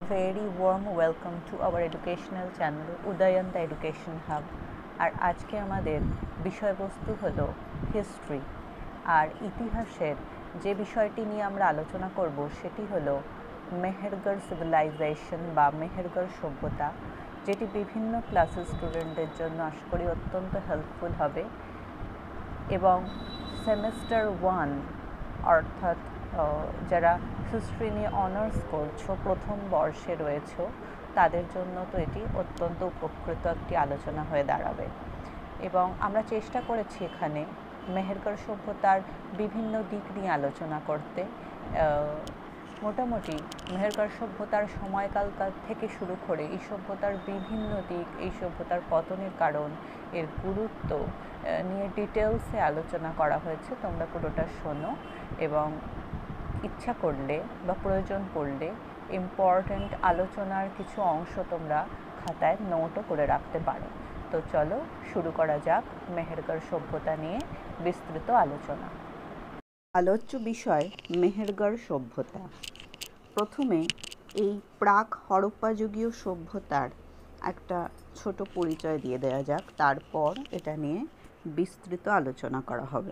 Very warm welcome to our educational channel Udayan the Education Hub. আর আজকে আমাদের বিষয়বস্তু হলো হিস্ট্রি। আর ইতিহাসের যে বিষয়টি নিয়ে আমরা আলোচনা করব সেটি হলো মেহেরগড় সিভিলাইজেশন বা মেহেরগড় সভ্যতা, যেটি বিভিন্ন ক্লাসের স্টুডেন্টদের জন্য আশা করি অত্যন্ত হেল্পফুল হবে। এবং সেমেস্টার 1 অর্থাৎ যারা হিস্ট্রি নিয়ে অনার্স করছো, প্রথম বর্ষে রয়েছে, তাদের জন্য তো এটি অত্যন্ত উপকৃত একটি আলোচনা হয়ে দাঁড়াবে। এবং আমরা চেষ্টা করেছি এখানে মেহেরগড় সভ্যতার বিভিন্ন দিক নিয়ে আলোচনা করতে। মোটামুটি মেহেরগড় সভ্যতার সময়কাল থেকে শুরু করে এই সভ্যতার বিভিন্ন দিক, এই সভ্যতার পতনের কারণ, এর গুরুত্ব নিয়ে ডিটেলসে আলোচনা করা হয়েছে। তোমরা পুরোটা শোনো এবং ইচ্ছা করলে বা প্রয়োজন পড়লে ইম্পর্ট্যান্ট আলোচনার কিছু অংশ তোমরা খাতায় নোটও করে রাখতে পারো। তো চলো শুরু করা যাক মেহেরগড় সভ্যতা নিয়ে বিস্তৃত আলোচনা। আলোচ্য বিষয় মেহেরগড় সভ্যতা। প্রথমে এই প্রাক হরপ্পা যুগীয় সভ্যতার একটা ছোট পরিচয় দিয়ে দেওয়া যাক, তারপর এটা নিয়ে বিস্তৃত আলোচনা করা হবে।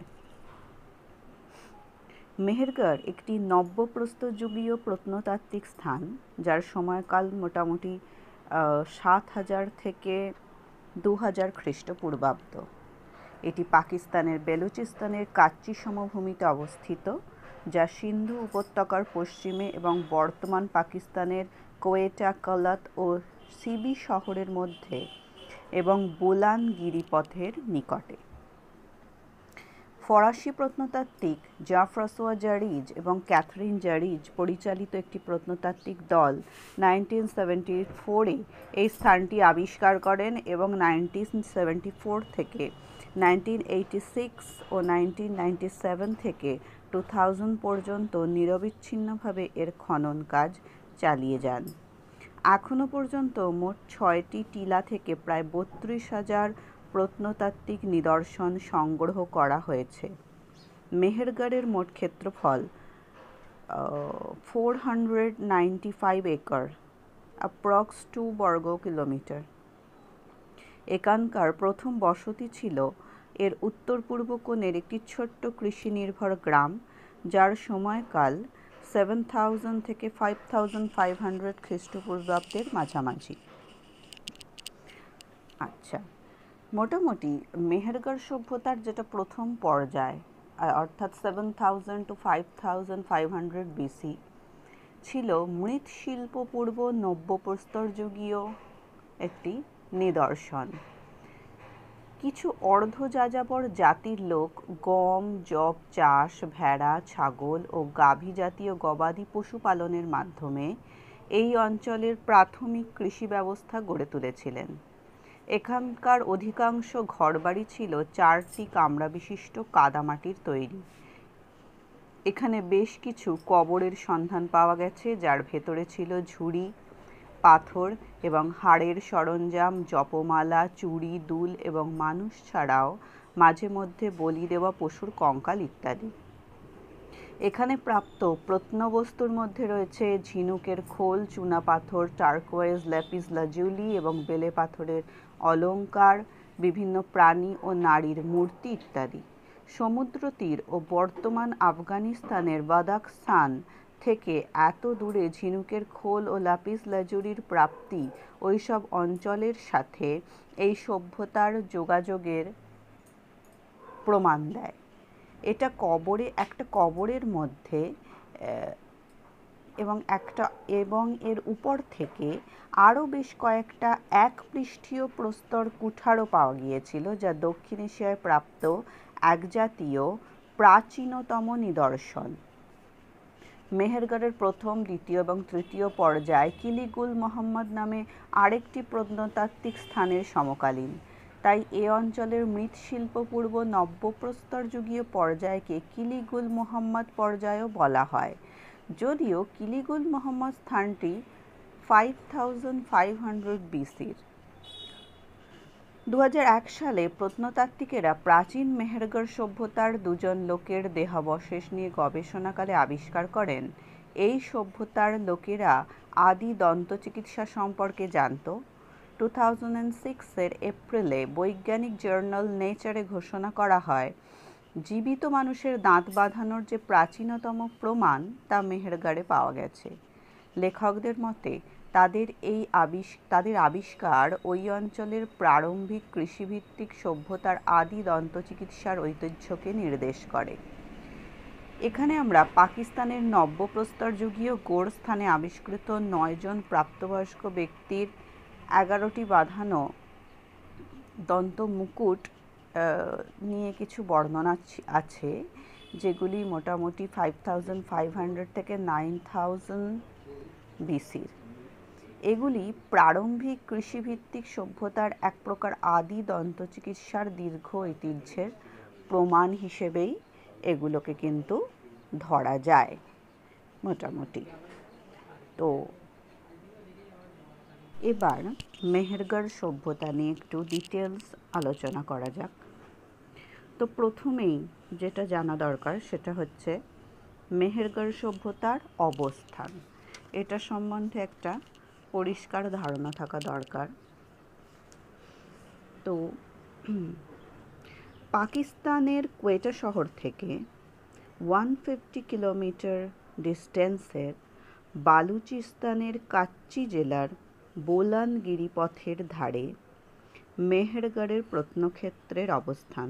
মেহেরগড় একটি নব্যপ্রস্তরযুগীয় প্রত্নতাত্ত্বিক স্থান, যার সময়কাল মোটামুটি 7000 থেকে 2000 খ্রিস্টপূর্বাব্দ। এটি পাকিস্তানের বেলুচিস্তানের কাচ্চি সমভূমিতে অবস্থিত, যা সিন্ধু উপত্যকার পশ্চিমে এবং বর্তমান পাকিস্তানের কোয়েটা, কালাত ও সিবি শহরের মধ্যে এবং বোলান গিরিপথের নিকটে। ফরাসি প্রত্নতাত্ত্বিক জাঁ-ফ্রাঁসোয়া জারিজ এবং ক্যাথরিন জারিজ পরিচালিত একটি প্রত্নতাত্ত্বিক দল 1974-এ এই স্থানটি আবিষ্কার করেন এবং 1974 থেকে 1986 ও 1997 থেকে 2000 পর্যন্ত নিরবিচ্ছিন্নভাবে এর খনন কাজ চালিয়ে যান। এখনও পর্যন্ত মোট 6টি টিলা থেকে প্রায় 32,000 প্রত্নতাত্ত্বিক নিদর্শন সংগ্রহ করা হয়েছে। মেহেরগড়ের মোট ক্ষেত্রফল 495 একর, অ্যাপ্রক্স 2 বর্গ কিলোমিটার। এখানকার প্রথম বসতি ছিল এর উত্তর পূর্ব কোণের একটি ছোট্ট কৃষি নির্ভর গ্রাম, যার সময়কাল 7000 থেকে 5500 খ্রিস্টপূর্বাব্দের মাঝামাঝি। আচ্ছা, মোটামুটি মেহেরগড় সভ্যতার যেটা প্রথম পর্যায়, অর্থাৎ 7000 to 5500 বিসি, ছিল মৃৎশিল্প পূর্ব নব্যপ্রস্তরযুগীয় একটি নিদর্শন। কিছু অর্ধযাযাবর জাতির লোক গম, যব চাষ, ভেড়া, ছাগল ও গাভী জাতীয় গবাদি পশু পালনের মাধ্যমে এই অঞ্চলের প্রাথমিক কৃষি ব্যবস্থা গড়ে তুলেছিলেন। এখানকার অধিকাংশ ঘরবাড়ি ছিল 4টি কামরা বিশিষ্ট কাদামাটির তৈরি। এখানে বেশ কিছু কবরের সন্ধান পাওয়া গেছে, যার ভেতরে ছিল ঝুড়ি, পাথর এবং হাড়ের সরঞ্জাম, জপমালা, চুড়ি, দুল এবং মানুষ ছাড়াও মাঝে মধ্যে বলি দেওয়া পশুর কঙ্কাল ইত্যাদি। এখানে প্রাপ্ত প্রত্নবস্তুর মধ্যে রয়েছে ঝিনুকের খোল, চুনাপাথর, টার্কোয়েজ, ল্যাপিস লাজুলি এবং বেলে পাথরের অলঙ্কার, বিভিন্ন প্রাণী ও নারীর মূর্তি ইত্যাদি। সমুদ্র তীর ও বর্তমান আফগানিস্তানের বাদাখস্তান থেকে এত দূরে ঝিনুকের খোল ও লাপিস লাজুলির প্রাপ্তি ওইসব অঞ্চলের সাথে এই সভ্যতার যোগাযোগের প্রমাণ দেয়। এটা একটা কবরের মধ্যে এবং এর উপর থেকে আরও বেশ কয়েকটা একপৃষ্ঠীয় প্রস্তর কুঠারও পাওয়া গিয়েছিল, যা দক্ষিণ এশিয়ায় প্রাপ্ত একজাতীয় প্রাচীনতম নিদর্শন। মেহেরগড়ের প্রথম, দ্বিতীয় এবং তৃতীয় পর্যায় কিলিগুল মোহাম্মদ নামে আরেকটি প্রত্নতাত্ত্বিক স্থানের সমকালীন। তাই এ অঞ্চলের মৃৎশিল্প পূর্ব নব্যপ্রস্তরযুগীয় পর্যায়কে কিলিগুল মোহাম্মদ পর্যায়ও বলা হয়, যদিও কিলিগুল মোহাম্মদ স্থানটি 5500 বিসির। 2001 সালে প্রত্নতাত্ত্বিকেরা প্রাচীন মেহেরগড় সভ্যতার দুজন লোকের দেহাবশেষ নিয়ে গবেষণাকালে আবিষ্কার করেন এই সভ্যতার লোকেরা আদি দন্ত চিকিৎসা সম্পর্কে জানত। 2006-এর এপ্রিলে বৈজ্ঞানিক জার্নাল নেচারে ঘোষণা করা হয়, জীবিত মানুষের দাঁত বাঁধানোর যে প্রাচীনতম প্রমাণ তা মেহেরগড়ে পাওয়া গেছে। লেখকদের মতে তাদের আবিষ্কার ওই অঞ্চলের প্রারম্ভিক কৃষিভিত্তিক সভ্যতার আদি দন্তচিকিৎসার ঐতিহ্যকে নির্দেশ করে। এখানে আমরা পাকিস্তানের নব্যপ্রস্তরযুগীয় গোড় স্থানে আবিষ্কৃত 9 জন প্রাপ্তবয়স্ক ব্যক্তির 11টি বাঁধানো দন্ত মুকুট নিয়ে কিছু বর্ণনা আছে, যেগুলি মোটামুটি 5500 থেকে 9000 বিসির। এগুলি প্রারম্ভিক কৃষিভিত্তিক সভ্যতার এক প্রকার আদি দন্তচিকিৎসার দীর্ঘ ঐতিহ্যের প্রমাণ হিসেবেই এগুলোকে কিন্তু ধরা যায় মোটামুটি। তো এবার মেহেরগড় সভ্যতা নিয়ে একটু ডিটেলস আলোচনা করা যাক। তো প্রথমেই যেটা জানা দরকার সেটা হচ্ছে মেহেরগড় সভ্যতার অবস্থান। এটা সম্বন্ধে একটা পরিষ্কার ধারণা থাকা দরকার। তো পাকিস্তানের কোয়েটা শহর থেকে 150 কিলোমিটার ডিস্টেন্সের বালুচিস্তানের কাচ্চি জেলার বোলান গিরিপথের ধারে মেহেরগড়ের প্রত্নক্ষেত্রের অবস্থান।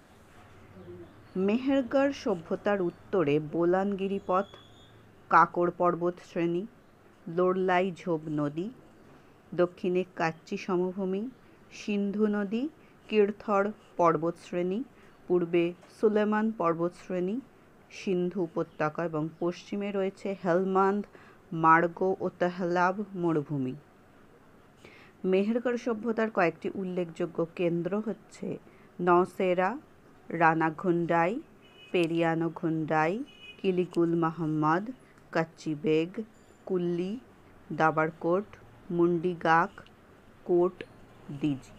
মেহেরগড় সভ্যতার উত্তরে বোলান গিরিপথ, কাকড় পর্বত শ্রেণী, লোরলাই ঝোপ নদী, দক্ষিণে কাচ্চি সমভূমি, সিন্ধু নদী, কিরথর পর্বতশ্রেণী, পূর্বে সুলেমান পর্বতশ্রেণী, সিন্ধু উপত্যকা এবং পশ্চিমে রয়েছে হেলমান্দ, মার্গো ও তেহলাব মরুভূমি। মেহেরগড় সভ্যতার কয়েকটি উল্লেখযোগ্য কেন্দ্র হচ্ছে নওশেরা, রানাঘুন্ডাই, পেরিয়ানঘুন্ডাই, কিলিকুল মোহাম্মদ, কাচ্চি বেগ, কুল্লি, দাবারকোট, মুন্ডিগাক, কোট দিজি।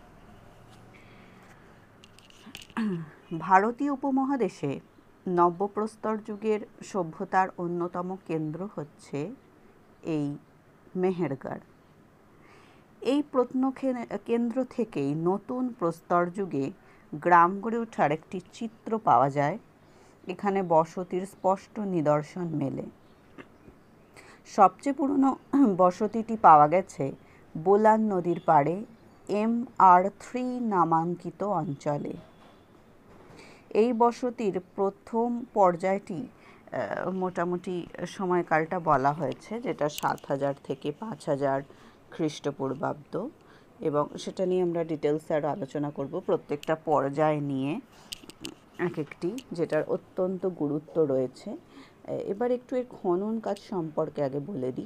ভারতীয় উপমহাদেশে নব্যপ্রস্তর যুগের সভ্যতার অন্যতম কেন্দ্র হচ্ছে এই মেহেরগড়। এই কেন্দ্র থেকেই নতুন প্রস্তর যুগে গ্রাম গড়ে ওঠার একটি চিত্র পাওয়া যায়। এখানে বসতির স্পষ্ট নিদর্শন মেলে। সবচেয়ে পুরনো বসতিটি পাওয়া গেছে বোলান নদীর পাড়ে MR3 নামাঙ্কিত অঞ্চলে। এই বসতির প্রথম পর্যায়টি মোটামুটি সময়কালটা বলা হয়েছে, যেটা 7000 থেকে 5000 খ্রিস্টপূর্বাব্দ, এবং সেটা নিয়ে আমরা ডিটেলসে আরও আলোচনা করব প্রত্যেকটা পর্যায় নিয়ে এক একটি, যেটার অত্যন্ত গুরুত্ব রয়েছে। এবার একটু এর খনন কাজ সম্পর্কে আগে বলে দিই।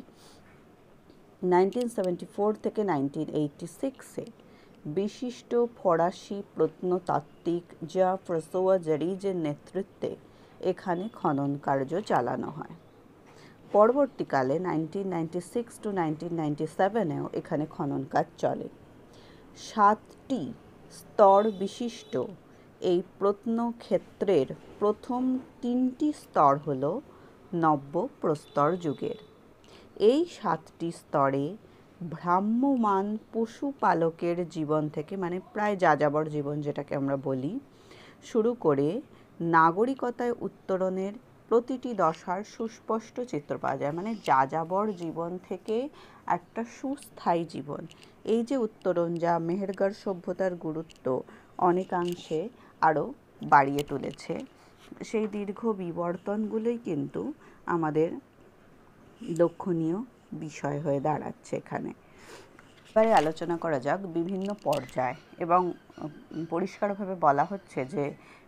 1974 থেকে 1986-এ বিশিষ্ট ফরাসি প্রত্নতাত্ত্বিক জা ফ্রাঁসোয়া জারিজের নেতৃত্বে এখানে খনন কার্য চালানো হয়। পরবর্তীকালে 1996 to 1997-এও এখানে খনন কাজ চলে। 7টি স্তর বিশিষ্ট এই প্রত্নক্ষেত্রের প্রথম 3টি স্তর হল নব্য প্রস্তর যুগের। এই 7টি স্তরে ভ্রাম্যমান পশুপালকের জীবন থেকে, মানে প্রায় যাযাবর জীবন যেটাকে আমরা বলি, শুরু করে নাগরিকতায় উত্তরণের প্রতিটি দশার সুস্পষ্ট চিত্র পাওয়া যায়। মানে যাযাবর জীবন থেকে একটা সুস্থায়ী জীবন, এই যে উত্তরণ, যা মেহেরগড় সভ্যতার গুরুত্ব অনেকাংশে আরও বাড়িয়ে তুলেছে। সেই দীর্ঘ বিবর্তনগুলোই কিন্তু আমাদের লক্ষণীয় বিষয় হয়ে দাঁড়াচ্ছে এখানে। এবারে আলোচনা করা যাক বিভিন্ন পর্যায়, এবং পরিষ্কারভাবে বলা হচ্ছে যে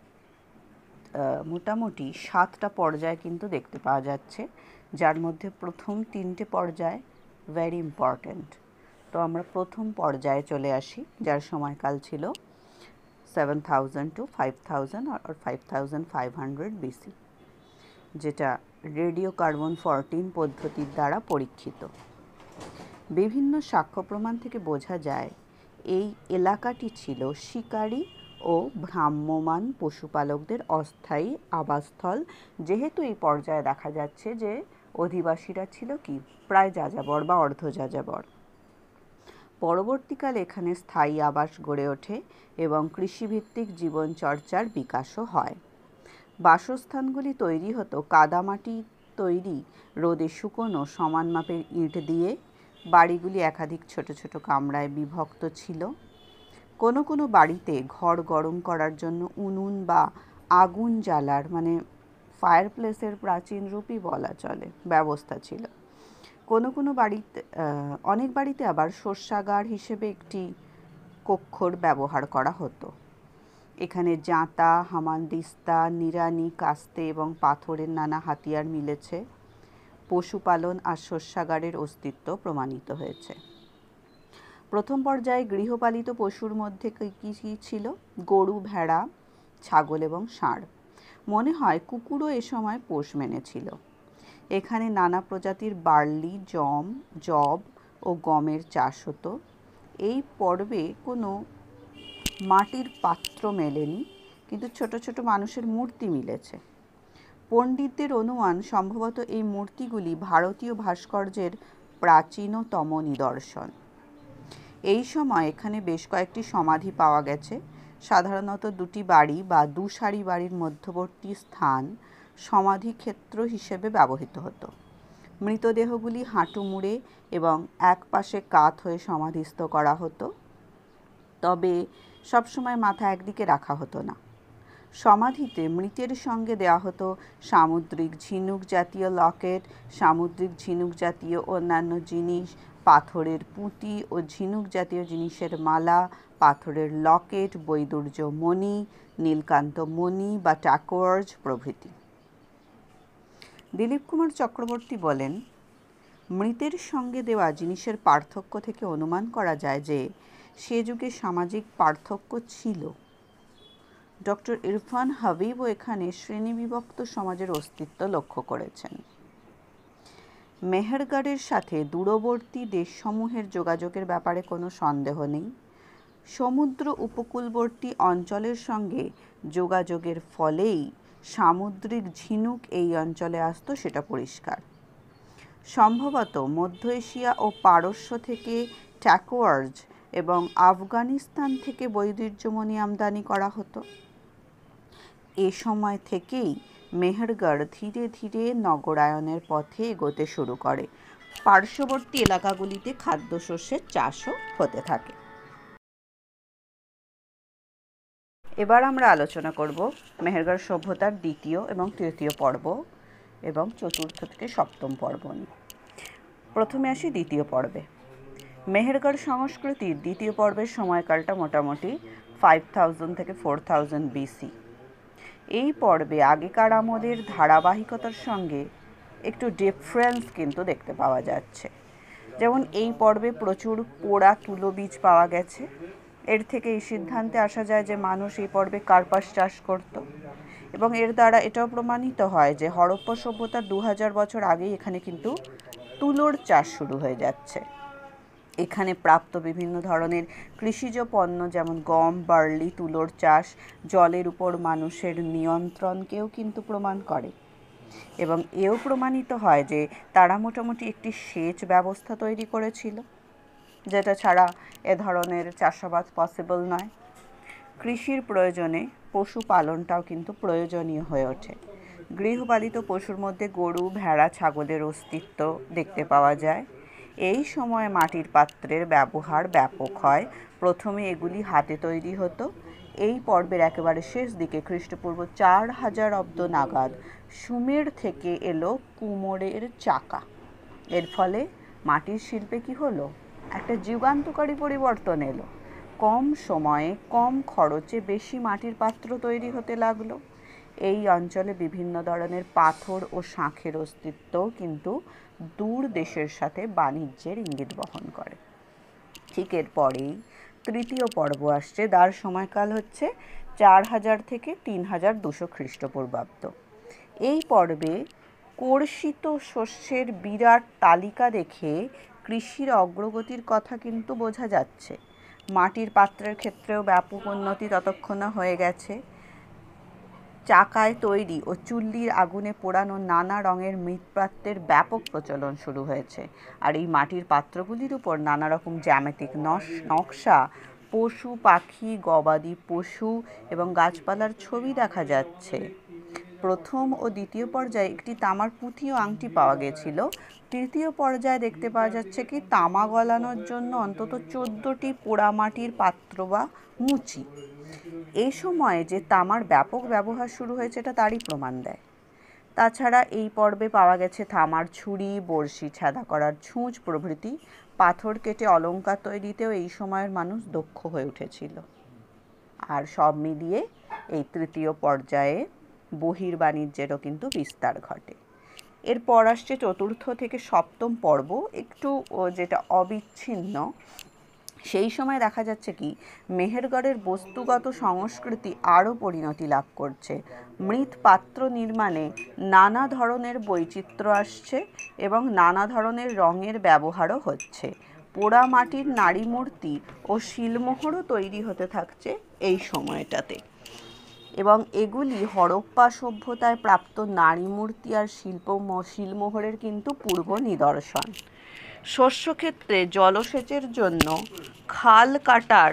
মোটামুটি 7টা পর্যায় কিন্তু দেখতে পাওয়া যাচ্ছে, যার মধ্যে প্রথম 3টে পর্যায় ভেরি ইম্পর্ট্যান্ট। তো আমরা প্রথম পর্যায়ে চলে আসি, যার সময়কাল ছিল 7000 to 5000 or 5500 বিসি, যেটা রেডিও কার্বন 14 পদ্ধতির দ্বারা পরীক্ষিত। বিভিন্ন সাক্ষ্য প্রমাণ থেকে বোঝা যায় এই এলাকাটি ছিল শিকারী ও ভ্রাম্যমান পশুপালকদের অস্থায়ী আবাসস্থল, যেহেতু এই পর্যায়ে দেখা যাচ্ছে যে অধিবাসীরা ছিল কি প্রায় যাযাবর বা অর্ধ যাযাবর। পরবর্তীকালে এখানে স্থায়ী আবাস গড়ে ওঠে এবং কৃষিভিত্তিক জীবনচর্চার বিকাশও হয়। বাসস্থানগুলি তৈরি হতো কাদামাটি তৈরি রোদে শুকনো সমান মাপের ইট দিয়ে। বাড়িগুলি একাধিক ছোট ছোট কামরায় বিভক্ত ছিল। কোনো কোনো বাড়িতে ঘর গরম করার জন্য উনুন বা আগুন জ্বালার ফায়ার প্লেসের প্রাচীন রূপই বলা চলে ব্যবস্থা ছিল। কোনো কোনো বাড়িতে অনেক বাড়িতে আবার শস্যাগার হিসেবে একটি কক্ষর ব্যবহার করা হতো। এখানে জাঁতা, হামানদিস্তা, নিড়ানি, কাস্তে এবং পাথরের নানা হাতিয়ার মিলেছে। পশুপালন আর শস্যাগারের অস্তিত্ব প্রমাণিত হয়েছে। প্রথম পর্যায়ে গৃহপালিত পশুর মধ্যে কী কী ছিল? গরু, ভেড়া, ছাগল এবং ষাঁড়। মনে হয় কুকুরও এ সময় পোষ মেনেছিল। এখানে নানা প্রজাতির বার্লি, যব ও গমের চাষ হতো। এই পর্বে কোনো মাটির পাত্র মেলেনি, কিন্তু ছোট ছোট মানুষের মূর্তি মিলেছে। পণ্ডিতদের অনুমান সম্ভবত এই মূর্তিগুলি ভারতীয় ভাস্কর্যের প্রাচীনতম নিদর্শন। এই সময় এখানে বেশ কয়েকটি সমাধি পাওয়া গেছে। সাধারণত দুটি বাড়ি বা দুসারি বাড়ির মধ্যবর্তী স্থান সমাধি ক্ষেত্র হিসেবে ব্যবহৃত হতো। মৃতদেহগুলি হাঁটু মুড়ে এবং এক পাশে কাত হয়ে সমাধিস্থ করা হতো, তবে সবসময় মাথা একদিকে রাখা হতো না। সমাধিতে মৃতের সঙ্গে দেওয়া হতো সামুদ্রিক ঝিনুক জাতীয় লকেট, সামুদ্রিক ঝিনুক জাতীয় অন্যান্য জিনিস, পাথরের পুঁতি ও ঝিনুক জাতীয় জিনিসের মালা, পাথরের লকেট, বৈদুর্য মণি, নীলকান্ত মণি বা টাকোয়ার্জ প্রভৃতি। দিলীপ কুমার চক্রবর্তী বলেন, মৃতের সঙ্গে দেওয়া জিনিসের পার্থক্য থেকে অনুমান করা যায় যে সে যুগে সামাজিক পার্থক্য ছিল। ডক্টর ইরফান হাবিবও এখানে শ্রেণীবিভক্ত সমাজের অস্তিত্ব লক্ষ্য করেছেন। মেহেরগড়ের সাথে দূরবর্তী দেশসমূহের যোগাযোগের ব্যাপারে কোনো সন্দেহ নেই। সমুদ্র উপকূলবর্তী অঞ্চলের সঙ্গে যোগাযোগের ফলেই সামুদ্রিক ঝিনুক এই অঞ্চলে আসতো, সেটা পরিষ্কার। সম্ভবত মধ্য এশিয়া ও পারস্য থেকে টাকোয়ার্জ এবং আফগানিস্তান থেকে বৈদুর্যমণি আমদানি করা হতো। এ সময় থেকেই মেহেরগড় ধীরে ধীরে নগরায়নের পথে এগোতে শুরু করে। পার্শ্ববর্তী এলাকাগুলিতে খাদ্যশস্যের চাষও হতে থাকে। এবার আমরা আলোচনা করব মেহেরগড় সভ্যতার দ্বিতীয় এবং তৃতীয় পর্ব এবং চতুর্থ থেকে সপ্তম পর্ব নিয়ে। প্রথমে আসি দ্বিতীয় পর্বে। মেহেরগড় সংস্কৃতির দ্বিতীয় পর্বের সময়কালটা মোটামুটি 5000 থেকে 4000 BC। এই পর্বে আগেকার আমলের ধারাবাহিকতার সঙ্গে একটু ডিফারেন্স কিন্তু দেখতে পাওয়া যাচ্ছে। যেমন এই পর্বে প্রচুর পোড়া তুলো বীজ পাওয়া গেছে। এর থেকে এই সিদ্ধান্তে আসা যায় যে মানুষ এই পর্বে কার্পাস চাষ করত, এবং এর দ্বারা এটাও প্রমাণিত হয় যে হরপ্পা সভ্যতার 2000 বছর আগেই এখানে কিন্তু তুলোর চাষ শুরু হয়ে যাচ্ছে। এখানে প্রাপ্ত বিভিন্ন ধরনের কৃষিজ পণ্য যেমন গম, বার্লি, তুলোর চাষ জলের উপর মানুষের নিয়ন্ত্রণকেও কিন্তু প্রমাণ করে, এবং এও প্রমাণিত হয় যে তারা মোটামুটি একটি সেচ ব্যবস্থা তৈরি করেছিল, যেটা ছাড়া এ ধরনের চাষাবাদ পসিবল নয়। কৃষির প্রয়োজনে পশুপালনটাও কিন্তু প্রয়োজনীয় হয়ে ওঠে। গৃহপালিত পশুর মধ্যে গরু, ভেড়া, ছাগলের অস্তিত্ব দেখতে পাওয়া যায়। এই সময় মাটির পাত্রের ব্যবহার ব্যাপক হয়। প্রথমে এগুলি হাতে তৈরি হতো। এই পর্বের একেবারে শেষ দিকে খ্রিস্টপূর্ব 4000 অব্দ নাগাদ সুমের থেকে এলো কুমোরের চাকা। এর ফলে মাটির শিল্পে কি হলো? একটা যুগান্তকারী পরিবর্তন এলো। কম সময়ে কম খরচে বেশি মাটির পাত্র তৈরি হতে লাগলো। এই অঞ্চলে বিভিন্ন ধরনের পাথর ও শাঁখের অস্তিত্বও কিন্তু দূর দেশের সাথে বাণিজ্যের ইঙ্গিত বহন করে। ঠিক এরপরেই তৃতীয় পর্ব আসছে, যার সময়কাল হচ্ছে 4000 থেকে 3200 খ্রিস্টপূর্বাব্দ। এই পর্বে কর্ষিত শস্যের বিরাট তালিকা দেখে কৃষির অগ্রগতির কথা কিন্তু বোঝা যাচ্ছে। মাটির পাত্রের ক্ষেত্রেও ব্যাপক উন্নতি ততক্ষণে হয়ে গেছে। চাকায় তৈরি ও চুল্লির আগুনে পোড়ানো নানা রঙের মৃৎপাত্রের ব্যাপক প্রচলন শুরু হয়েছে। আর এই মাটির পাত্রগুলির উপর নানা রকম জ্যামিতিক নকশা, পশু পাখি, গবাদি পশু এবং গাছপালার ছবি দেখা যাচ্ছে। প্রথম ও দ্বিতীয় পর্যায়ে একটি তামার পুঁথি ও আংটি পাওয়া গেছিল। তৃতীয় পর্যায়ে দেখতে পাওয়া যাচ্ছে কি তামা গলানোর জন্য অন্তত 14টি পোড়ামাটির পাত্র বা মুচি। এই সময়ে যে তামার ব্যাপক ব্যবহার শুরু হয়েছে এটা তারই প্রমাণ দেয়। তাছাড়া এই পর্বে পাওয়া গেছে তামার ছুরি, বড়শি, ছেঁদা করার ছুঁচ প্রভৃতি। পাথর কেটে অলঙ্কার তৈরিতেও এই সময়ের মানুষ দক্ষ হয়ে উঠেছিল। আর সব মিলিয়ে এই তৃতীয় পর্যায়ে বহির্বাণিজ্যেরও কিন্তু বিস্তার ঘটে। এরপর আসছে চতুর্থ থেকে সপ্তম পর্ব, একটু যেটা অবিচ্ছিন্ন। সেই সময় দেখা যাচ্ছে কি মেহেরগড়ের বস্তুগত সংস্কৃতি আরও পরিণতি লাভ করছে। মৃৎপাত্র নির্মাণে নানা ধরনের বৈচিত্র্য আসছে এবং নানা ধরনের রঙের ব্যবহারও হচ্ছে। পোড়া মাটির নারী মূর্তি ও শিলমোহরও তৈরি হতে থাকছে এই সময়টাতে, এবং এগুলি হরপ্পা সভ্যতায় প্রাপ্ত নারী মূর্তি আর শিলমোহরের কিন্তু পূর্ব নিদর্শন। শস্যক্ষেত্রে জলসেচের জন্য খাল কাটার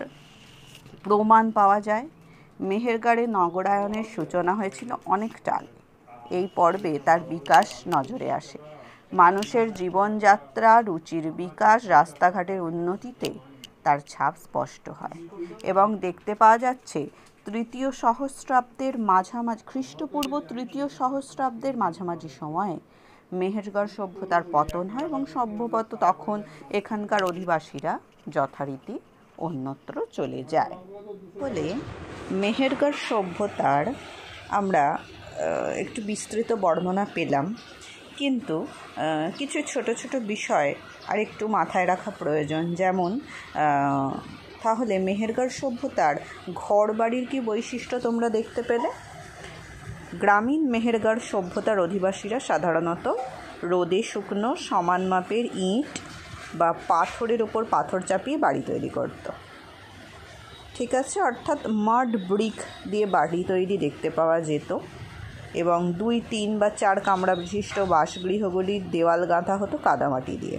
প্রমাণ পাওয়া যায়। মেহেরগড়ে নগরায়নের সূচনা হয়েছিল অনেকটা আগে। এই পর্বে তার বিকাশ নজরে আসে। মানুষের জীবনযাত্রা, রুচির বিকাশ, রাস্তাঘাটের উন্নতিতে তার ছাপ স্পষ্ট হয় এবং দেখতে পাওয়া যাচ্ছে তৃতীয় সহস্রাব্দের মাঝামাঝি, খ্রিস্টপূর্ব তৃতীয় সহস্রাব্দের মাঝামাঝি সময়ে মেহেরগড় সভ্যতার পতন হয় এবং সম্ভবত তখন এখানকার অধিবাসীরা যথারীতি অন্যত্র চলে যায়। ফলে মেহেরগড় সভ্যতার আমরা একটু বিস্তৃত বর্ণনা পেলাম, কিন্তু কিছু ছোট ছোট বিষয় আর একটু মাথায় রাখা প্রয়োজন। যেমন তাহলে মেহেরগড় সভ্যতার ঘর বাড়ির কি বৈশিষ্ট্য তোমরা দেখতে পেলে? গ্রামীণ মেহেরগড় সভ্যতার অধিবাসীরা সাধারণত রোদে শুকনো সমান মাপের ইট বা পাথরের ওপর পাথর চাপিয়ে বাড়ি তৈরি করত। ঠিক আছে, অর্থাৎ মাড ব্রিক দিয়ে বাড়ি তৈরি দেখতে পাওয়া যেত এবং 2, 3 বা 4 কামরা বিশিষ্ট বাসগৃহগুলির দেওয়াল গাঁথা হতো কাদামাটি দিয়ে।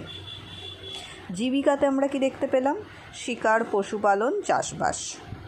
জীবিকাতে আমরা কি দেখতে পেলাম? শিকার, পশুপালন, চাষবাস।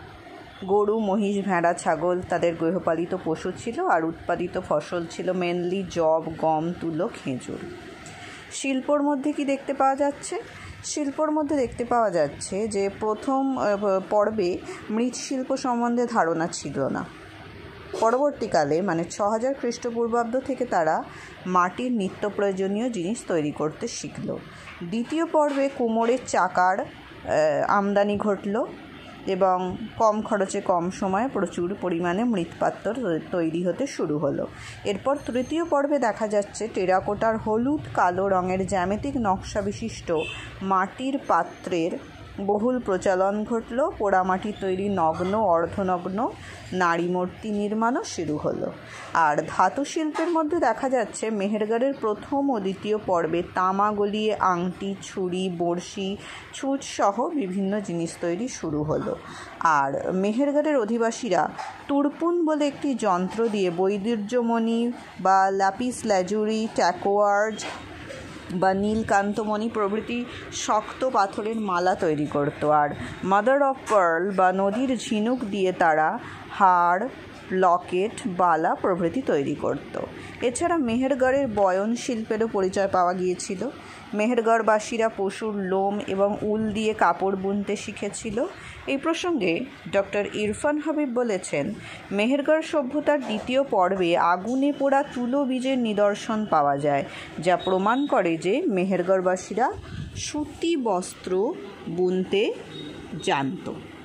গরু, মহিষ, ভেড়া, ছাগল তাদের গৃহপালিত পশু ছিল, আর উৎপাদিত ফসল ছিল মেনলি যব, গম, তুলো, খেজুর। শিল্পর মধ্যে কি দেখতে পাওয়া যাচ্ছে? শিল্পর মধ্যে দেখতে পাওয়া যাচ্ছে যে প্রথম পর্বে মৃৎশিল্প সম্বন্ধে ধারণা ছিল না। পরবর্তীকালে মানে 6000 খ্রিস্টপূর্বাব্দ থেকে তারা মাটির নিত্য প্রয়োজনীয় জিনিস তৈরি করতে শিখল। দ্বিতীয় পর্বে কুমোরের চাকার আমদানি ঘটল এবং কম খরচে কম সময়ে প্রচুর পরিমাণে মৃৎপাত্র তৈরি হতে শুরু হলো। এরপর তৃতীয় পর্বে দেখা যাচ্ছে টেরাকোটার হলুদ কালো রঙের জ্যামিতিক নকশা বিশিষ্ট মাটির পাত্রের বহুল প্রচলন ঘটল। পোড়ামাটির তৈরি নগ্ন, অর্ধনগ্ন নারী মূর্তি নির্মাণও শুরু হলো। আর ধাতু শিল্পের মধ্যে দেখা যাচ্ছে মেহেরগড়ের প্রথম ও দ্বিতীয় পর্বে তামা গলিয়ে আংটি, ছুরি, বড়শি, ছুঁচ সহ বিভিন্ন জিনিস তৈরি শুরু হলো। আর মেহেরগড়ের অধিবাসীরা তুরপুন বলে একটি যন্ত্র দিয়ে বৈদুর্যমণি বা ল্যাপিস ল্যাজুরি, ট্যাকোয়ার্জ বা নীলকান্তমণি প্রভৃতি শক্ত পাথরের মালা তৈরি করত। আর মাদার অফ পার্ল বা নদীর ঝিনুক দিয়ে তারা হাড়, লকেট, বালা প্রভৃতি তৈরি করত। এছাড়া মেহেরগড়ের বয়ন শিল্পেরও পরিচয় পাওয়া গিয়েছিল। মেহেরগড়বাসীরা পশুর লোম এবং উল দিয়ে কাপড় বুনতে শিখেছিল। এই প্রসঙ্গে ডক্টর ইরফান হাবিব বলেছেন, মেহেরগড় সভ্যতার দ্বিতীয় পর্বে আগুনে পোড়া তুলো বীজের নিদর্শন পাওয়া যায়, যা প্রমাণ করে যে মেহেরগড়বাসীরা সুতি বস্ত্র বুনতে জানত।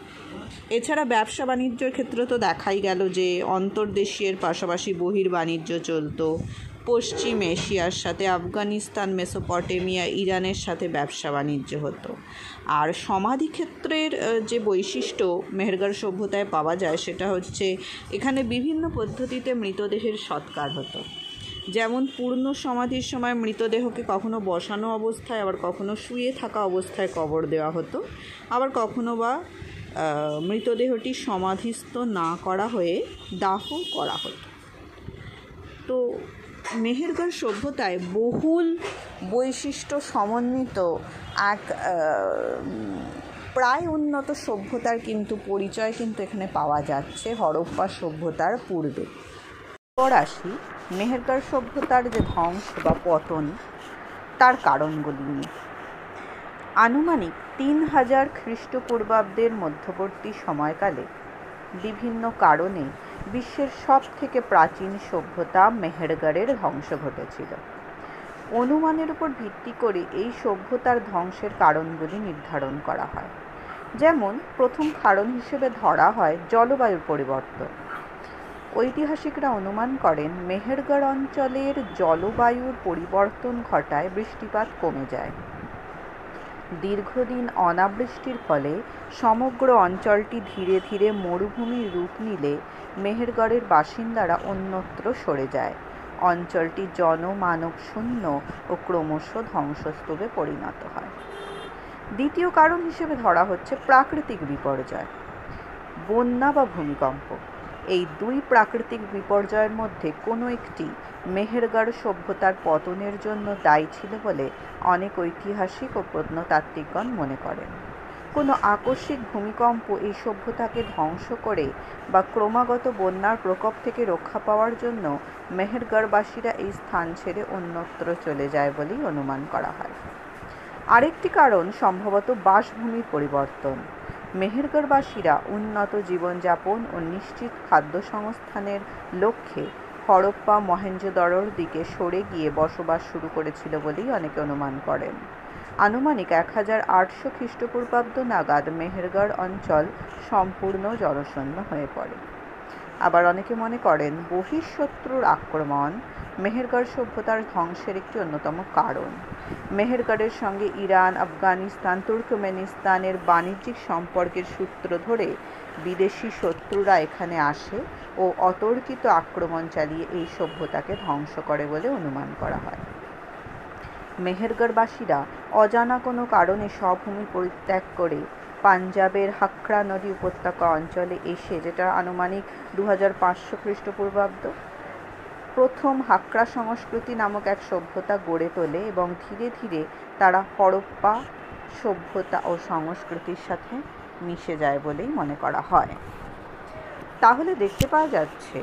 এছাড়া ব্যবসা বাণিজ্যের ক্ষেত্রে তো দেখাই গেল যে অন্তর্দেশীয়ের পাশাপাশি বহির্বাণিজ্য চলত। পশ্চিম এশিয়ার সাথে আফগানিস্তান, মেসোপটেমিয়া, ইরানের সাথে ব্যবসা বাণিজ্য হতো। আর সমাধিক্ষেত্রের যে বৈশিষ্ট্য মেহেরগড় সভ্যতায় পাওয়া যায় সেটা হচ্ছে এখানে বিভিন্ন পদ্ধতিতে মৃতদেহের সৎকার হতো। যেমন পূর্ণ সমাধির সময় মৃতদেহকে কখনো বসানো অবস্থায়, আবার কখনো শুয়ে থাকা অবস্থায় কবর দেওয়া হতো, আবার কখনো বা মৃতদেহটি সমাধিস্থ না করা হয়ে দাহ করা হতো। তো মেহেরগড় সভ্যতায় বহুল বৈশিষ্ট্য সমন্বিত এক প্রায় উন্নত সভ্যতার কিন্তু পরিচয় কিন্তু এখানে পাওয়া যাচ্ছে হরপ্পা সভ্যতার পূর্বে। আসি মেহেরগড় সভ্যতার যে ধ্বংস বা পতন তার কারণগুলি নিয়ে। আনুমানিক 3000 খ্রিস্টপূর্বাব্দের মধ্যবর্তী সময়কালে বিভিন্ন কারণে বিশ্বের সব থেকে প্রাচীন সভ্যতা মেহেরগড়ের ধ্বংস ঘটেছিল। অনুমানের উপর ভিত্তি করে এই সভ্যতার ধ্বংসের কারণগুলি নির্ধারণ করা হয়। যেমন প্রথম কারণ হিসেবে ধরা হয় জলবায়ুর পরিবর্তন। ঐতিহাসিকরা অনুমান করেন মেহেরগড় অঞ্চলের জলবায়ুর পরিবর্তন ঘটায় বৃষ্টিপাত কমে যায়। দীর্ঘদিন অনাবৃষ্টির ফলে সমগ্র অঞ্চলটি ধীরে ধীরে মরুভূমির রূপ নিলে মেহেরগড়ের বাসিন্দারা অন্যত্র সরে যায়। অঞ্চলটি জনমানব শূন্য ও ক্রমশ ধ্বংসস্তূপে পরিণত হয়। দ্বিতীয় কারণ হিসেবে ধরা হচ্ছে প্রাকৃতিক বিপর্যয়, বন্যা বা ভূমিকম্প। এই দুই প্রাকৃতিক বিপর্যয়ের মধ্যে কোনো একটি মেহেরগড় সভ্যতার পতনের জন্য দায়ী ছিল বলে অনেক ঐতিহাসিক ও প্রত্নতাত্ত্বিকগণ মনে করেন। কোনো আকস্মিক ভূমিকম্প এই সভ্যতাকে ধ্বংস করে বা ক্রমাগত বন্যার প্রকোপ থেকে রক্ষা পাওয়ার জন্য মেহেরগড়বাসীরা এই স্থান ছেড়ে অন্যত্র চলে যায় বলেই অনুমান করা হয়। আরেকটি কারণ সম্ভবত বাসভূমির পরিবর্তন। মেহেরগড়বাসীরা উন্নত জীবনযাপন ও নিশ্চিত খাদ্য সংস্থানের লক্ষ্যে হরপ্পা মহেঞ্জোদড়োর দিকে সরে গিয়ে বসবাস শুরু করেছিল বলেই অনেকে অনুমান করেন। আনুমানিক 1800 খ্রিস্টপূর্বাব্দ নাগাদ মেহেরগড় অঞ্চল সম্পূর্ণ জনশূন্য হয়ে পড়ে। আবার অনেকে মনে করেন বহিঃশত্রুর আক্রমণ মেহেরগড় সভ্যতার ধ্বংসের একটি অন্যতম কারণ। মেহেরগড়ের সঙ্গে ইরান, আফগানিস্তান, তুর্কমেনিস্তানের বাণিজ্যিক সম্পর্কের সূত্র ধরে বিদেশি শত্রুরা এখানে আসে ও অতর্কিত আক্রমণ চালিয়ে এই সভ্যতাকে ধ্বংস করে বলে অনুমান করা হয়। মেহেরগড়বাসীরা অজানা কোনো কারণে স্বভূমি পরিত্যাগ করে পাঞ্জাবের হাকরা নদী উপত্যকা অঞ্চলে এসে, যেটা আনুমানিক 2500 খ্রিস্টপূর্বাব্দ, প্রথম হাকরা সংস্কৃতি নামক এক সভ্যতা গড়ে তোলে এবং ধীরে ধীরে তারা হরপ্পা সভ্যতা ও সংস্কৃতির সাথে মিশে যায় বলেই মনে করা হয়। তাহলে দেখতে পাওয়া যাচ্ছে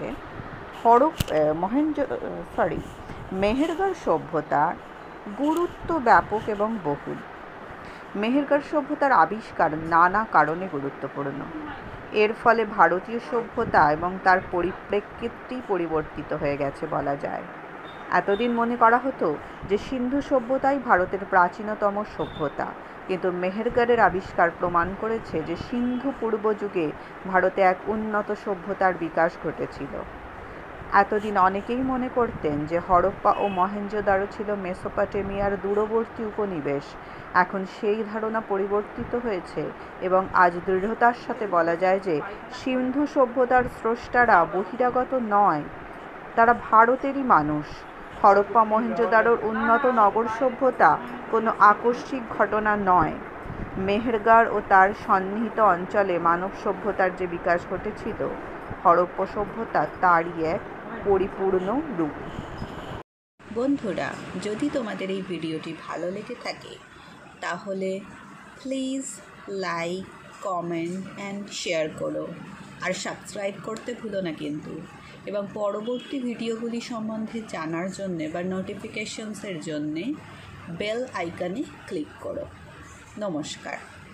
মেহেরগড় সভ্যতার গুরুত্ব ব্যাপক এবং বহুল। মেহেরগড় সভ্যতার আবিষ্কার নানা কারণে গুরুত্বপূর্ণ। এর ফলে ভারতীয় সভ্যতা এবং তার পরিপ্রেক্ষিতটি পরিবর্তিত হয়ে গেছে বলা যায়। এতদিন মনে করা হতো যে সিন্ধু সভ্যতাই ভারতের প্রাচীনতম সভ্যতা, কিন্তু মেহেরগড়ের আবিষ্কার প্রমাণ করেছে যে সিন্ধু পূর্ব যুগে ভারতে এক উন্নত সভ্যতার বিকাশ ঘটেছিল। এতদিন অনেকেই মনে করতেন যে হরপ্পা ও মহেঞ্জোদারো ছিল মেসোপটেমিয়ার দূরবর্তী উপনিবেশ। এখন সেই ধারণা পরিবর্তিত হয়েছে এবং আজ দৃঢ়তার সাথে বলা যায় যে সিন্ধু সভ্যতার স্রষ্টারা বহিরাগত নয়, তারা ভারতেরই মানুষ। হরপ্পা মহেঞ্জোদারোর উন্নত নগর সভ্যতা কোনো আকস্মিক ঘটনা নয়। মেহেরগড় ও তার সন্নিহিত অঞ্চলে মানব সভ্যতার যে বিকাশ ঘটেছিল, হরপ্পা সভ্যতা তারই এক পরিপূর্ণ রূপ। বন্ধুরা, যদি তোমাদের এই ভিডিওটি ভালো লেগে থাকে তাহলে please like, comment and share করো, আর সাবস্ক্রাইব করতে ভুলো না কিন্তু। এবং পরবর্তী ভিডিওগুলি সম্বন্ধে জানার জন্যে বা নোটিফিকেশনসের জন্যে বেল আইকনে ক্লিক করো। নমস্কার।